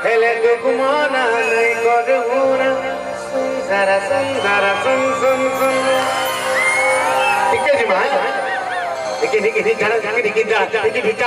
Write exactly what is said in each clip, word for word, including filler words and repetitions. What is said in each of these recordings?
हेले दुगुमाना नहीं करूँना सुन जरा सुन जरा सुन सुन सुन ठीक है जी भाई देखिए देखिए देखिए जरा जरा देखिए जरा देखिए देखिए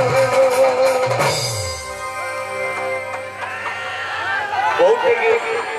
बहुत